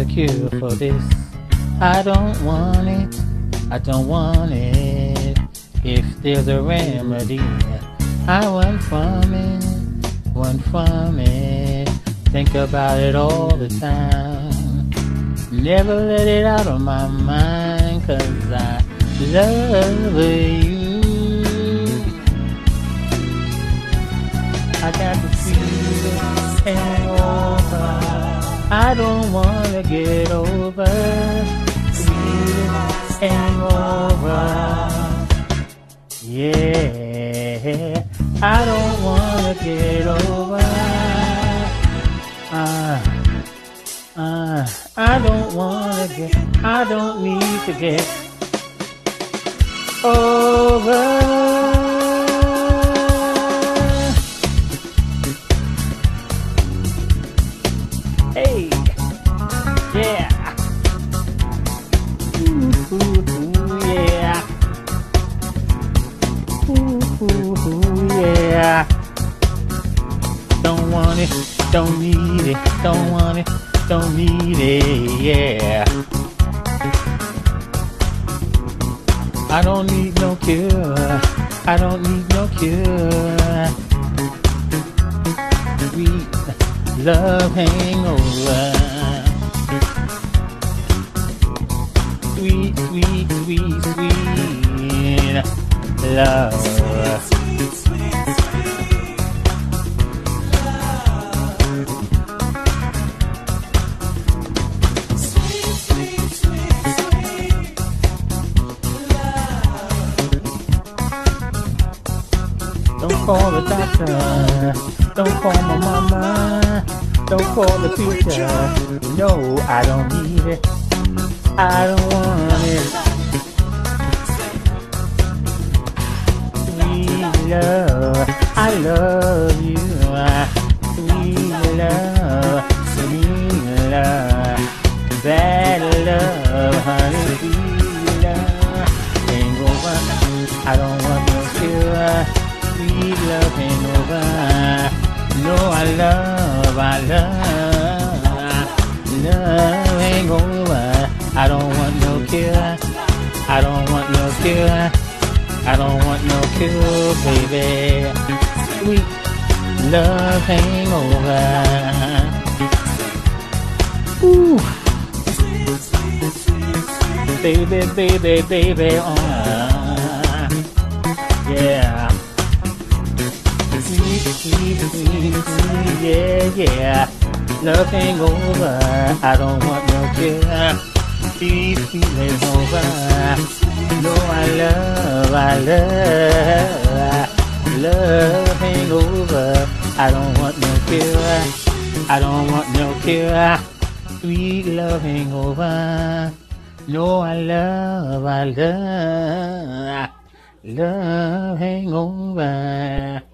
a cure for this. I don't want it, I don't want it. If there's a remedy, I want from it, want from it. Think about it all the time. Never let it out of my mind, 'cause I love you. I got the feeling hangover. I don't wanna get over. Feeling hangover. Yeah, I don't wanna get over. I don't wanna get, I don't need to get over. Hey, yeah. Ooh, yeah. Ooh, yeah. Don't want it, don't need it, don't want it, don't need it, yeah. I don't need no cure, I don't need no cure. Sweet love hangover. Sweet, sweet, sweet, sweet love. Don't call the doctor, don't call my mama, don't call the teacher. No, I don't need it, I don't want it. Sweet love, I love you. Sweet love, bad love, honey, sweet love. Hangover, I don't want no cure. Sweet love hangover. No, I love hangover. I don't want no cure. I don't want no cure. I don't want no cure, baby. Sweet love hangover. Ooh. Baby, baby, baby, yeah. Sweet, sweet, sweet, sweet, yeah, yeah. Love hangover. I don't want no cure. These feelings over. No, I love hangover. I don't want no cure. I don't want no cure. Sweet love hangover. No, I love hangover.